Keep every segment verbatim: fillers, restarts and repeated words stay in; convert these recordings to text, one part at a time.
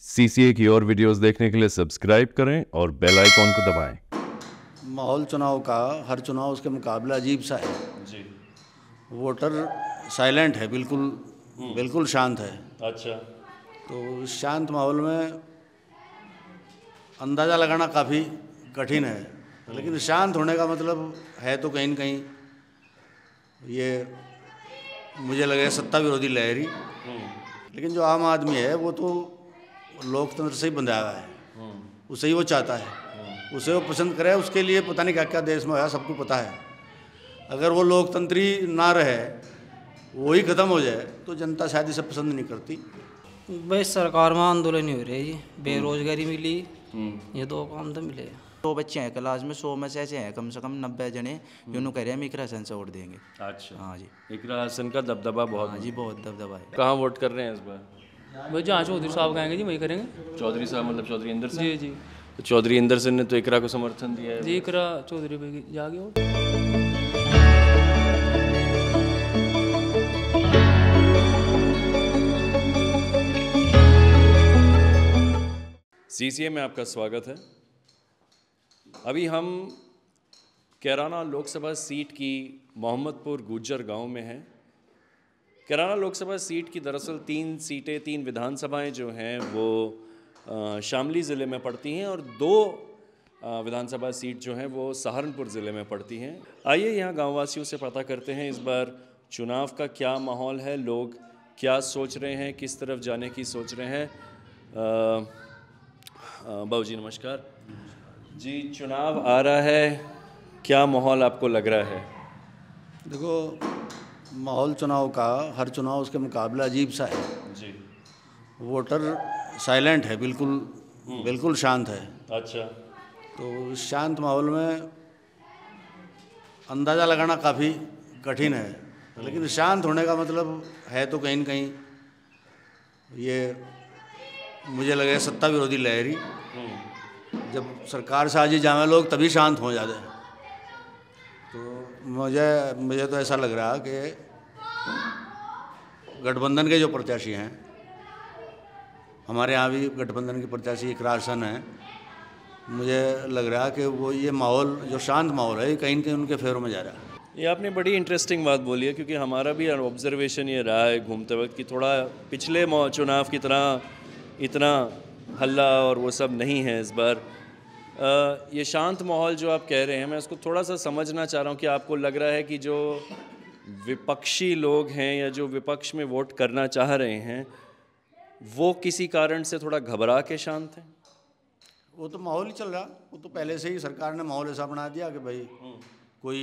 CCA की और videos देखने के लिए सब्सक्राइब करें और बेल आइकॉन को दबाएं। माहौल चुनाव का हर चुनाव उसके मुकाबले अजीब सा है जी। वोटर साइलेंट है, बिल्कुल बिल्कुल शांत है। अच्छा। तो इस शांत माहौल में अंदाज़ा लगाना काफ़ी कठिन है, लेकिन शांत होने का मतलब है तो कहीं न कहीं ये मुझे लगे सत्ता विरोधी लहरी। लेकिन जो आम आदमी है वो तो लोकतंत्र से ही बंधा हुआ है, उसे ही वो चाहता है, उसे वो पसंद करे। उसके लिए पता नहीं क्या क्या देश में है, सबको पता है। अगर वो लोकतंत्री ना रहे, वही ख़त्म हो जाए, तो जनता शायद इसे पसंद नहीं करती। बस सरकार में आंदोलन ही हो रही है जी, बेरोजगारी मिली, ये दो काम तो मिले। सौ बच्चे हैं क्लास में, सौ में से ऐसे हैं कम से कम नब्बे जने यूँ कह रहे हैं हम इकरा हसन से वोट देंगे। अच्छा। हाँ जी, इकरा हसन का दबदबा बहुत। हाँ जी, बहुत दबदबा है। कहाँ वोट कर रहे हैं इस बार? भाई जहाँ चौधरी साहब कहेंगे जी वही करेंगे। चौधरी साहब मतलब चौधरी इंदर सिंह? जी जी तो चौधरी इंदर सिंह ने तो इकरा को समर्थन दिया है। जी इकरा चौधरी भाई जागे हो। सीसीए में आपका स्वागत है। अभी हम कैराना लोकसभा सीट की मोहम्मदपुर गुज्जर गांव में हैं। कैराना लोकसभा सीट की दरअसल तीन सीटें, तीन विधानसभाएं जो हैं वो अ, शामली ज़िले में पड़ती हैं और दो अ, विधानसभा सीट जो हैं वो सहारनपुर ज़िले में पड़ती हैं। आइए यहाँ गांववासियों से पता करते हैं इस बार चुनाव का क्या माहौल है, लोग क्या सोच रहे हैं, किस तरफ जाने की सोच रहे हैं। बाबू जी नमस्कार जी, चुनाव आ रहा है, क्या माहौल आपको लग रहा है? देखो, माहौल चुनाव का हर चुनाव उसके मुकाबले अजीब सा है जी। वोटर साइलेंट है, बिल्कुल बिल्कुल शांत है। अच्छा। तो इस शांत माहौल में अंदाज़ा लगाना काफ़ी कठिन है, लेकिन शांत होने का मतलब है तो कहीं न कहीं ये मुझे लगे सत्ता विरोधी लहरी। जब सरकार से आज ही जावे लोग तभी शांत हो जाते हैं। तो मुझे मुझे तो ऐसा लग रहा कि गठबंधन के जो प्रत्याशी हैं, हमारे यहाँ भी गठबंधन के प्रत्याशी इकरा हसन हैं, मुझे लग रहा कि वो ये माहौल जो शांत माहौल है, कहीं न कहीं उनके फेरों में जा रहा है। ये आपने बड़ी इंटरेस्टिंग बात बोली है, क्योंकि हमारा भी ऑब्जर्वेशन ये रहा है घूमते वक्त कि थोड़ा पिछले चुनाव की तरह इतना हल्ला और वो सब नहीं है इस बार। आ, ये शांत माहौल जो आप कह रहे हैं, मैं उसको थोड़ा सा समझना चाह रहा हूँ कि आपको लग रहा है कि जो विपक्षी लोग हैं या जो विपक्ष में वोट करना चाह रहे हैं वो किसी कारण से थोड़ा घबरा के शांत हैं? वो तो माहौल ही चल रहा, वो तो पहले से ही सरकार ने माहौल ऐसा बना दिया कि भाई कोई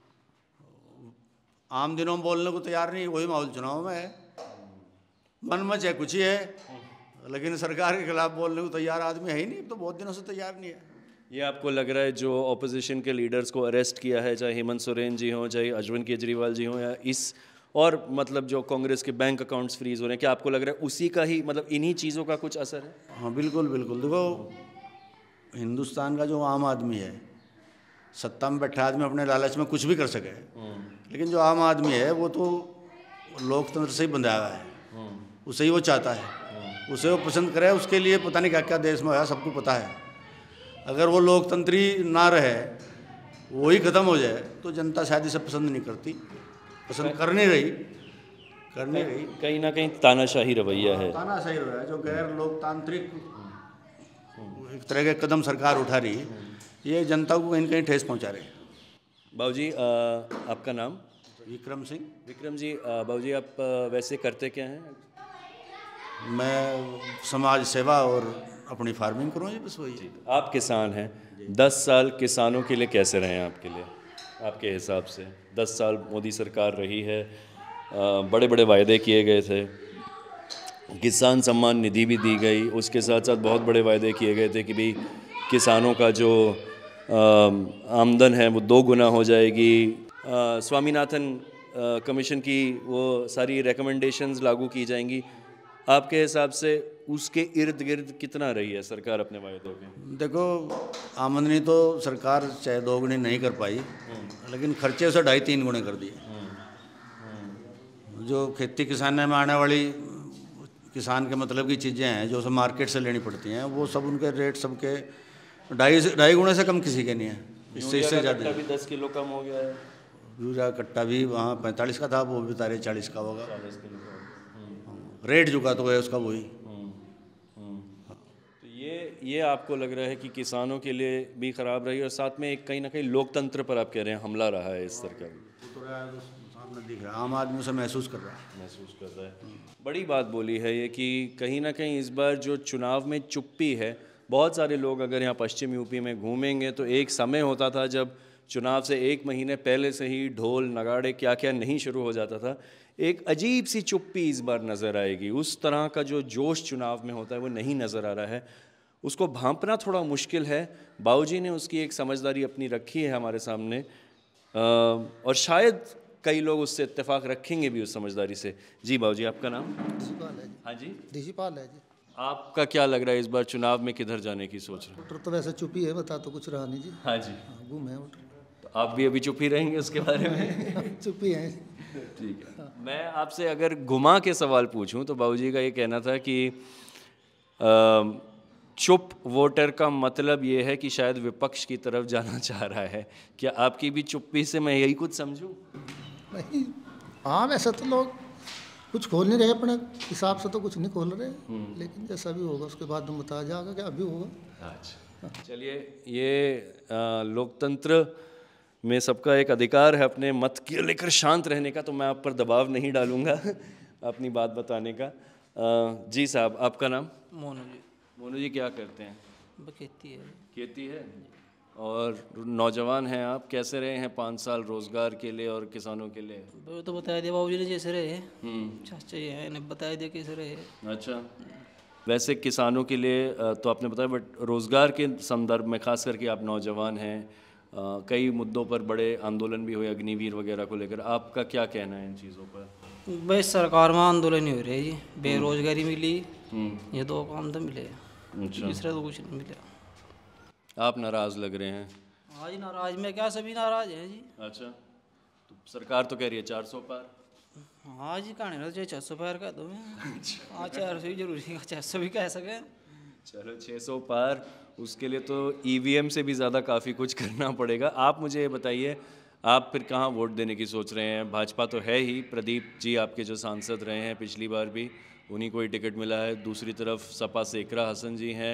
आम दिनों में बोलने को तैयार नहीं, वही माहौल चुनाव में है। मन में चाहे कुछ ही है, लेकिन सरकार के खिलाफ बोलने को तैयार आदमी है ही नहीं, तो बहुत दिनों से तैयार नहीं है। ये आपको लग रहा है जो ऑपोजिशन के लीडर्स को अरेस्ट किया है, चाहे हेमंत सोरेन जी हों, चाहे अरविंद केजरीवाल जी हों, या इस और मतलब जो कांग्रेस के बैंक अकाउंट्स फ्रीज हो रहे हैं, क्या आपको लग रहा है उसी का ही मतलब इन्हीं चीज़ों का कुछ असर है? हाँ बिल्कुल बिल्कुल। देखो, हिंदुस्तान का जो आम आदमी है, सत्ता में बैठा आदमी अपने लालच में कुछ भी कर सके, लेकिन जो आम आदमी है वो तो लोकतंत्र से ही बंधा हुआ है, उसे ही वो चाहता है, उसे वो पसंद करे। उसके लिए पता नहीं क्या क्या देश में है, सबको पता है। अगर वो लोकतंत्री ना रहे, वही ख़त्म हो जाए, तो जनता शायद इसे पसंद नहीं करती, पसंद कर नहीं रही कर नहीं रही कहीं ना कहीं तानाशाही रवैया है। तानाशाही रहा है, जो गैर लोकतांत्रिक एक तरह के कदम सरकार उठा रही, ये जनता को कहीं न कहीं ठेस पहुंचा रही है। बाबू जी, आपका नाम? विक्रम सिंह। विक्रम जी, बाबू जी आप आ, वैसे करते क्या हैं? मैं समाज सेवा और अपनी फार्मिंग करूँ जी, बस वही। आप किसान हैं, दस साल किसानों के लिए कैसे रहे हैं आपके लिए, आपके हिसाब से? दस साल मोदी सरकार रही है, आ, बड़े बड़े वायदे किए गए थे, किसान सम्मान निधि भी दी गई, उसके साथ साथ बहुत बड़े वायदे किए गए थे कि भाई किसानों का जो आमदन है वो दो गुना हो जाएगी। आ, स्वामीनाथन आ, कमीशन की वो सारी रिकमेंडेशंस लागू की जाएंगी। आपके हिसाब से उसके इर्द गिर्द कितना रही है सरकार अपने वायदों के? देखो, आमदनी तो सरकार चाहे दोगुनी नहीं कर पाई, लेकिन खर्चे से ढाई तीन गुने कर दिए। जो खेती किसानी में आने वाली किसान के मतलब की चीज़ें हैं जो सब मार्केट से लेनी पड़ती हैं, वो सब उनके रेट सबके ढाई से ढाई गुणे से कम किसी के नहीं है, इससे इससे ज़्यादा। भी दस किलो कम हो गया है। यूरिया कट्टा भी वहाँ पैंतालीस का था, वो भी बता रहे चालीस का होगा। रेट जो का तो है उसका वही। तो ये ये आपको लग रहा है कि किसानों के लिए भी ख़राब रही और साथ में एक कहीं ना कहीं लोकतंत्र पर आप कह रहे हैं हमला रहा है इस तरह का। सामने दिख रहा है, आम आदमी उसे महसूस कर रहा है। महसूस कर रहा है। बड़ी बात बोली है ये कि कहीं ना कहीं इस बार जो चुनाव में चुप्पी है, बहुत सारे लोग अगर यहाँ पश्चिम यूपी में घूमेंगे तो एक समय होता था जब चुनाव से एक महीने पहले से ही ढोल नगाड़े क्या क्या नहीं शुरू हो जाता था। एक अजीब सी चुप्पी इस बार नज़र आएगी। उस तरह का जो जोश चुनाव में होता है वो नहीं नज़र आ रहा है, उसको भांपना थोड़ा मुश्किल है। बाबूजी ने उसकी एक समझदारी अपनी रखी है हमारे सामने, आ, और शायद कई लोग उससे इत्तेफाक रखेंगे भी उस समझदारी से। जी बाबूजी, आपका नाम? हाँ जी, देशीपाल है जी। आपका क्या लग रहा है इस बार चुनाव में किधर जाने की सोच रहे हैं? वोटर तो वैसे चुप ही है, बता तो कुछ रहा नहीं जी। हाँ जी, गुम है वोटर। तो आप भी अभी चुप ही रहेंगे उसके बारे में? चुप ही है। ठीक है। मैं आपसे अगर घुमा के सवाल पूछूं तो बाबूजी का ये कहना था कि अ, चुप वोटर का मतलब ये है कि शायद विपक्ष की तरफ जाना चाह रहा है। क्या आपकी भी चुप्पी से मैं यही कुछ समझूं? नहीं, हाँ वैसे तो लोग कुछ खोल नहीं रहे, अपने हिसाब से तो कुछ नहीं खोल रहे, लेकिन जैसा भी होगा उसके बाद हम बताया जाएगा क्या अभी होगा। अच्छा, चलिए, ये आ, लोकतंत्र में सबका एक अधिकार है अपने मत के लेकर शांत रहने का, तो मैं आप पर दबाव नहीं डालूंगा अपनी बात बताने का। आ, जी साहब, आपका नाम? मोनू जी। मोनू जी, क्या करते हैं? वो खेती है। खेती है। और नौजवान हैं आप, कैसे रहे हैं पाँच साल रोजगार के लिए और किसानों के लिए? वो तो बताया दिया बाबूजी ने जैसे रहे, चाचा ये है इन्हें बताया दिया कैसे रहे। अच्छा, वैसे किसानों के लिए अ, तो आपने बताया, बट रोज़गार के संदर्भ में खास करके आप नौजवान हैं, अ, कई मुद्दों पर बड़े आंदोलन भी हुए अग्निवीर वगैरह को लेकर, आपका क्या कहना है इन चीज़ों पर? भाई सरकार में आंदोलन ही हो रहे जी, बेरोजगारी मिली, ये दो काम तो मिले, अच्छा, दूसरा तो कुछ नहीं मिला। आप नाराज़ लग रहे हैं? हाँ जी, नाराज में क्या, सभी नाराज हैं जी। अच्छा, तो सरकार तो कह रही है चार सौ पार। हाँ जी, कहानी ना चाहे छः सौ पार का दो मैं, हाँ चार सौ ही जरूरी है, छः सौ भी कह सके। चलो छः सौ पार, उसके लिए तो ईवीएम से भी ज़्यादा काफ़ी कुछ करना पड़ेगा। आप मुझे ये बताइए, आप फिर कहाँ वोट देने की सोच रहे हैं? भाजपा तो है ही, प्रदीप जी आपके जो सांसद रहे हैं पिछली बार भी, उन्हीं को ही टिकट मिला है। दूसरी तरफ सपा से इकरा हसन जी हैं,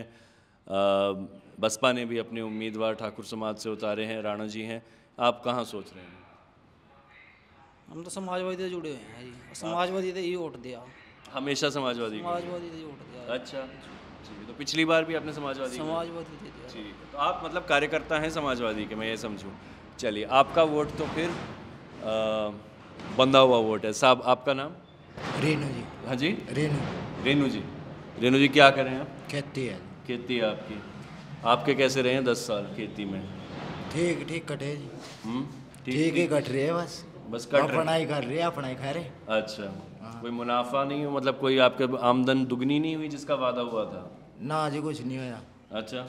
बसपा ने भी अपने उम्मीदवार ठाकुर समाज से उतारे हैं, राणा जी हैं। आप कहाँ सोच रहे हैं? हम तो समाजवादी से जुड़े हुए हैं जी, समाजवादी से ही वोट दिया, हमेशा समाजवादी को? समाजवादी से ही वोट दिया। अच्छा, ठीक है, तो पिछली बार भी आपने समाजवादी को? समाजवादी दे दिया। ठीक है, तो आप मतलब कार्यकर्ता हैं समाजवादी के, मैं ये समझूं। चलिए, आपका वोट तो फिर आ, बंधा हुआ वोट है। साहब, आपका नाम? रेनू जी। हाँ जी, रेनू। रेनू जी। रेनू जी, क्या करें आप? खेती है। खेती है आपकी। आपके कैसे रहे हैं दस साल खेती में? ठीक ठीक कटे जी। हम्म, ठीक ही कट रही है, बस बस कट रहे? अपना ही कर रही है, अपना ही खा रहे। अच्छा, कोई मुनाफा नहीं हो, मतलब कोई आपके आमदन दुगनी नहीं हुई जिसका वादा हुआ था? ना जी, कुछ नहीं होया। अच्छा,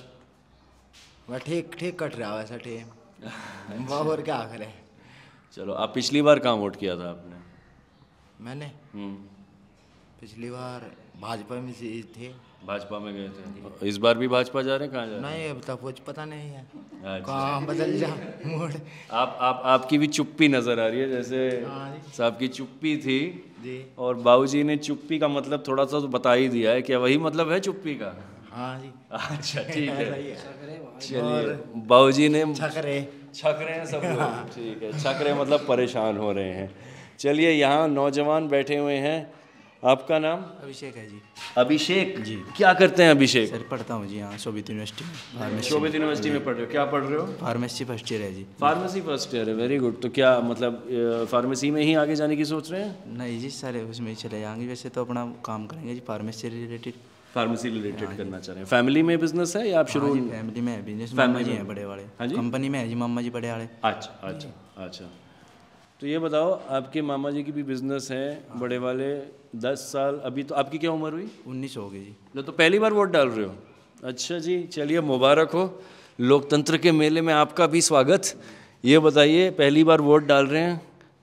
वह ठीक ठीक कट रहा वैसा टेम। और क्या करे। चलो, आप पिछली बार कहाँ वोट किया था आपने? मैंने हम्म, पिछली बार भाजपा में से थे। भाजपा में गए थे। इस बार भी भाजपा जा रहे हैं? कहाँ जा रहे हैं? नहीं, अब तक कुछ पता नहीं है, अच्छा। कहाँ बदल जा मूड। आप आप आपकी भी चुप्पी नजर आ रही है, जैसे साहब की चुप्पी थी जी। और बाबूजी ने चुप्पी का मतलब थोड़ा सा तो बता ही दिया है, क्या वही मतलब है चुप्पी का? हाँ जी। अच्छा, ठीक है, सही है। चलिए, बाबूजी ने छक रहे छक रहे हैं सब लोग। ठीक है, छक रहे मतलब परेशान हो रहे हैं। चलिए, यहाँ नौजवान बैठे हुए हैं। आपका नाम? अभिषेक है जी। अभिषेक जी, क्या करते हैं अभिषेक? सर पढ़ता हूँ जी यहाँ शोभित यूनिवर्सिटी में, फार्मेसी। शोभित यूनिवर्सिटी में पढ़ रहे हो? क्या पढ़ रहे हो? फार्मेसी फर्स्ट ईयर है जी। फार्मेसी फर्स्ट ईयर है, वेरी गुड। तो क्या मतलब फार्मेसी में ही आगे जाने की सोच रहे हैं? नहीं जी, सारे उसमें ही चले जाएंगे, वैसे तो अपना काम करेंगे जी, फार्मेसी रिलेटेड। फार्मेसी रिलेटेड करना चाह रहे हैं। फैमिली में बिजनेस है या आप शुरू? फैमिली में है बिजनेस, मामा जी हैं बड़े वाले। हाँ जी, कंपनी में है जी मामा जी बड़े वाले। अच्छा अच्छा अच्छा। तो ये बताओ, आपके मामा जी की भी बिजनेस है बड़े वाले, दस साल अभी तो आपकी क्या उम्र हुई? उन्नीस हो गई जी। लो, तो पहली बार वोट डाल रहे हो? अच्छा जी, चलिए मुबारक हो, लोकतंत्र के मेले में आपका भी स्वागत। ये बताइए, पहली बार वोट डाल रहे हैं,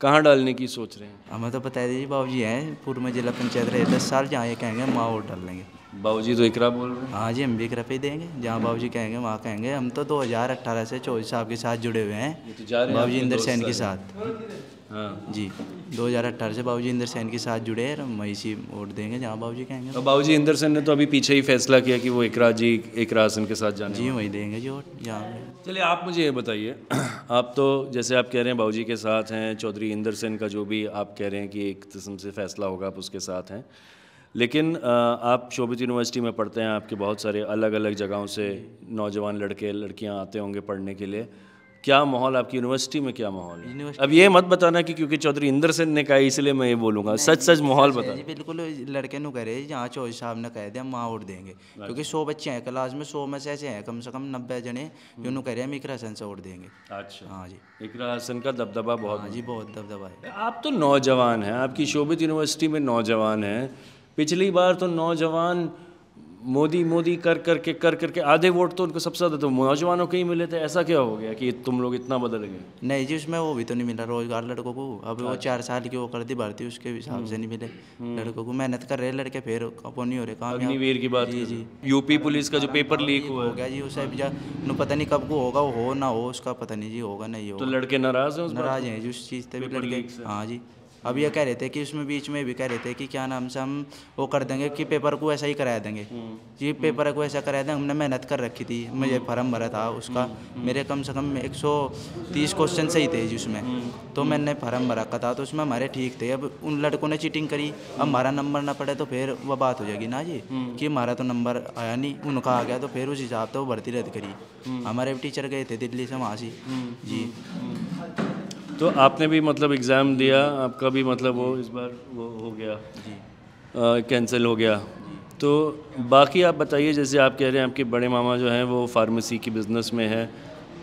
कहाँ डालने की सोच रहे हैं? हमें तो बता दीजिए बाबू जी हैं पूर्व में जिला पंचायत रहे दस साल, जहाँ ये कहेंगे हम वहाँ वोट डाल लेंगे। बाबूजी तो इकरा बोल रहे हैं। हाँ जी, हम भी इकरा पे ही देंगे, जहाँ बाबू जी कहेंगे वहाँ कहेंगे। हम तो दो हज़ार अठारह से चौबीस साहब के साथ जुड़े हुए हैं, तो जा रहे हैं बाबू जी आपके इंदर दोस्त सेन के सारे। साथ। हाँ। जी, दो हज़ार अठारह से बाबू जी इंदर सेन के साथ जुड़े हैं, हम वहीं से वोट देंगे जहाँ बाबू जी कहेंगे। और बाबूजी इंदर सेन ने तो अभी पीछे ही फैसला किया कि वो इकरा जी इकरा हसन के साथ जाने जी वहीं देंगे जी वोट जहाँ। चलिए आप मुझे ये बताइए, आप तो जैसे आप कह रहे हैं बाबूजी के साथ हैं, चौधरी इंदर सेन का जो भी आप कह रहे हैं कि एक किस्म से फैसला होगा आप उसके साथ हैं, लेकिन अ, आप शोभित यूनिवर्सिटी में पढ़ते हैं, आपके बहुत सारे अलग अलग जगहों से नौजवान लड़के लड़कियां आते होंगे पढ़ने के लिए। क्या माहौल आपकी यूनिवर्सिटी में, क्या माहौल है? अब ये मत बताना कि क्योंकि चौधरी इंदर सेन ने कहा इसलिए मैं ये बोलूँगा, सच सच माहौल बता। जी बिल्कुल, लड़के नु कह रहे जहाँ चौधरी साहब ने कह दिया हम वहाँ वोट देंगे, क्योंकि सौ बच्चे हैं क्लास में, सौ में से ऐसे हैं कम से कम नब्बे जने यूँ कह रहे हैं हम इकरा हसन से वोट देंगे। अच्छा, हाँ जी, इकरा हसन का दबदबा बहुत। हाँ जी, बहुत दबदबा है। आप तो नौजवान हैं, आपकी शोभित यूनिवर्सिटी में नौजवान हैं। पिछली बार तो नौजवान मोदी मोदी कर करके कर करके आधे वोट तो उनको सबसे ज़्यादा तो नौजवानों के ही मिले थे। ऐसा क्या हो गया कि तुम लोग इतना बदल गए? नहीं जी, उसमें वो भी तो नहीं मिला रोजगार लड़कों को। अब वो चार साल की वो कर दी भर्ती, उसके हिसाब से नहीं मिले लड़कों को। मेहनत कर रहे लड़के, फिर वो नहीं हो रहे काम। अग्निवीर की बात जी जी, यूपी पुलिस का जो पेपर लीक हुआ हो गया जी, उसे भी जा नु पता नहीं कब को होगा, वो हो ना हो उसका पता नहीं जी, होगा नहीं तो होगा। लड़के नाराज हैं उस बात नाराज से? हैं जी उस चीज़ से भी पेपर लीक लड़के। से? हाँ जी, अब ये कह रहे थे कि उसमें बीच में भी कह रहे थे कि क्या नाम से हम वो कर देंगे कि पेपर को ऐसा ही कराया देंगे जी, पेपर को ऐसा कराया देंगे। हमने मेहनत कर रखी थी, मुझे फॉर्म भरा था उसका, मेरे कम से कम एक सौ तीस क्वेश्चन सही थे जी उसमें, तो मैंने फॉर्म भरा का था, तो उसमें हमारे ठीक थे। अब उन लड़कों ने चीटिंग करी, अब हमारा नंबर ना पड़े तो फिर वह बात हो जाएगी ना जी, कि हमारा तो नंबर आया नहीं, उनका आ गया, तो फिर उस हिसाब से वो भर्ती रद्द करी। हमारे भी टीचर गए थे दिल्ली से वहाँ से जी। तो आपने भी मतलब एग्ज़ाम दिया, आपका भी मतलब वो इस बार वो हो गया जी, कैंसिल हो गया। तो बाकी आप बताइए, जैसे आप कह रहे हैं आपके बड़े मामा जो हैं वो फार्मेसी की बिज़नेस में है,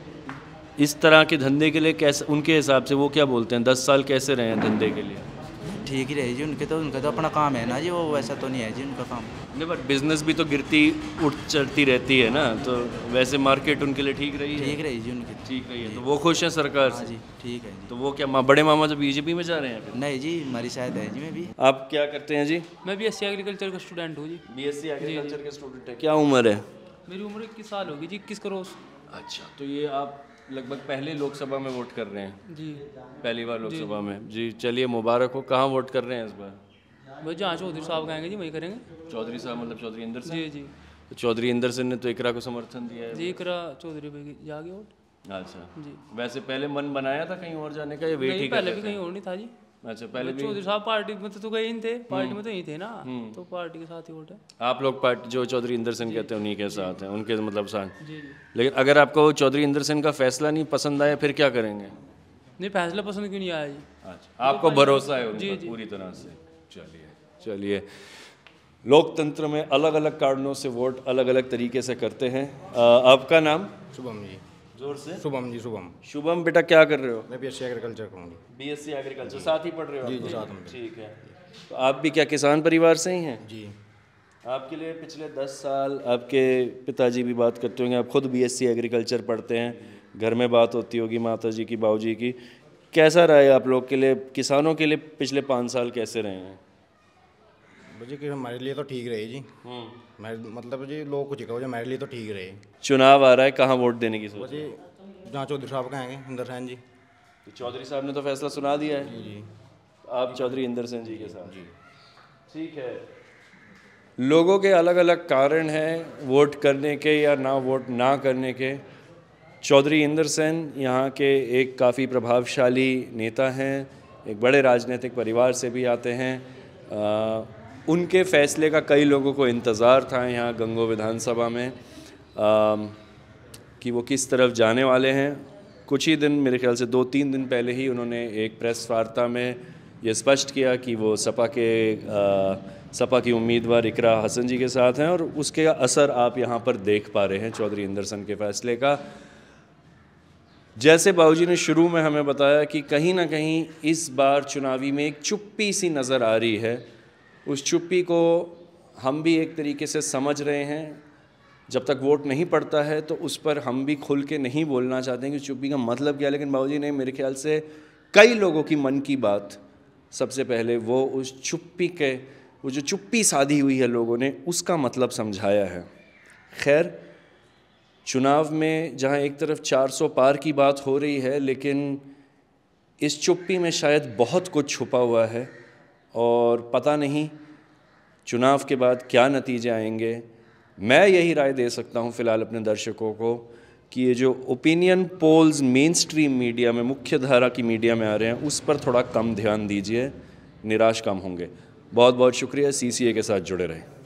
इस तरह के धंधे के लिए कैसे, उनके हिसाब से वो क्या बोलते हैं, दस साल कैसे रहे हैं धंधे के लिए? ठीक ही रहे जी, उनके तो उनका तो अपना काम है ना जी, वो वैसा तो नहीं है जी उनका काम। नहीं, बट बिजनेस भी तो गिरती उठ चढ़ती रहती है ना, तो वैसे मार्केट उनके लिए ठीक रही है? ठीक रही जी उनकी, ठीक रही है, तो वो खुश हैं सरकार हाँ से? जी, ठीक है जी। तो वो क्या मा, बड़े मामा जो बीजेपी में जा रहे हैं फिर? नहीं जी, हमारी शायद है जी। मैं भी, आप क्या करते हैं जी? मैं बी एस सी एग्रीकल्चर का स्टूडेंट हूँ जी। बीएससी एग्रीकल्चर के स्टूडेंट है। क्या उम्र है? मेरी उम्र इक्कीस साल होगी जी, इक्कीस करोड़। अच्छा, तो ये आप लगभग पहले लोकसभा में वोट कर रहे हैं? जी, पहली बार लोकसभा में जी, चलिए मुबारक हो। कहाँ वोट कर रहे हैं इस बार? भाई जहाँ चौधरी साहब कहेंगे जी वही करेंगे। चौधरी साहब मतलब चौधरी इंदर सेन? जी जी तो चौधरी इंदर सेन ने तो इकरा को समर्थन दिया है। जी, इकरा चौधरी भाई जागे वोट। अच्छा जी, वैसे पहले मन बनाया था कहीं और जाने का, या वेट ही नहीं कर पहले रहे भी थे? कहीं और नहीं था जी। अच्छा, पहले भी। चौधरी साहब पार्टी में तो, तो गए ही नहीं थे, पार्टी में तो यही थे ना, तो पार्टी के साथ ही वोट है। आप लोग पार्टी जो चौधरी इंदर सेन कहते हैं उन्हीं के साथ हैं, उनके मतलब साथ। जी जी, लेकिन अगर आपको चौधरी इंदर सेन का फैसला नहीं पसंद आया फिर क्या करेंगे? नहीं फैसला पसंद क्यों नहीं आया जी? अच्छा, आपको भरोसा है उन जी, पर जी। पूरी तरह से? चलिए चलिए, लोकतंत्र में अलग अलग कारणों से वोट अलग अलग तरीके से करते हैं। आ, आपका नाम? शुभम जी। जोर से। शुभम जी, शुभम। शुभम बेटा क्या कर रहे हो? मैं बीएससी एग्रीकल्चर करूँगी। बीएससी एग्रीकल्चर साथ ही पढ़ रहे हो? जी आप जी, लोग? साथ में। ठीक है। तो आप भी क्या किसान परिवार से ही हैं? जी। आपके लिए पिछले दस साल, आपके पिताजी भी बात करते होंगे, आप खुद बीएससी एग्रीकल्चर पढ़ते हैं, घर में बात होती होगी माता जी की, बाबूजी की। कैसा रहा है आप लोग के लिए, किसानों के लिए पिछले पाँच साल कैसे रहे हैं? जी कि हमारे लिए तो ठीक रहे जी। मैं मतलब जी लोग कुछ कहो जी, हमारे लिए तो ठीक रहे। चुनाव आ रहा है, कहाँ वोट देने की सोच? जी जहाँ चौधरी साहब कहेंगे, इंदर सेन जी। तो चौधरी साहब ने तो फैसला सुना दिया है। जी जी, आप चौधरी इंदर सेन जी के साथ? जी, ठीक है। लोगों के अलग अलग कारण हैं वोट करने के या ना वोट ना करने के। चौधरी इंदर सेन यहाँ के एक काफ़ी प्रभावशाली नेता हैं, एक बड़े राजनीतिक परिवार से भी आते हैं। आ, उनके फैसले का कई लोगों को इंतज़ार था यहाँ गंगो विधानसभा में, आ, कि वो किस तरफ जाने वाले हैं। कुछ ही दिन, मेरे ख्याल से दो तीन दिन पहले ही उन्होंने एक प्रेस वार्ता में ये स्पष्ट किया कि वो सपा के आ, सपा की उम्मीदवार इकरा हसन जी के साथ हैं, और उसके असर आप यहाँ पर देख पा रहे हैं चौधरी इंदर सेन के फैसले का। जैसे बाबूजी ने शुरू में हमें बताया कि कहीं ना कहीं इस बार चुनावी में एक चुप्पी सी नज़र आ रही है, उस चुप्पी को हम भी एक तरीके से समझ रहे हैं। जब तक वोट नहीं पड़ता है तो उस पर हम भी खुल के नहीं बोलना चाहते हैं कि चुप्पी का मतलब क्या है, लेकिन बाबूजी ने मेरे ख्याल से कई लोगों की मन की बात सबसे पहले वो उस चुप्पी के वो जो चुप्पी साधी हुई है लोगों ने, उसका मतलब समझाया है। खैर, चुनाव में जहाँ एक तरफ चार सौ पार की बात हो रही है, लेकिन इस चुप्पी में शायद बहुत कुछ छुपा हुआ है और पता नहीं चुनाव के बाद क्या नतीजे आएंगे। मैं यही राय दे सकता हूँ फ़िलहाल अपने दर्शकों को कि ये जो opinion polls mainstream media में, मुख्य धारा की मीडिया में आ रहे हैं, उस पर थोड़ा कम ध्यान दीजिए, निराश कम होंगे। बहुत बहुत शुक्रिया। सी सी ए के साथ जुड़े रहें।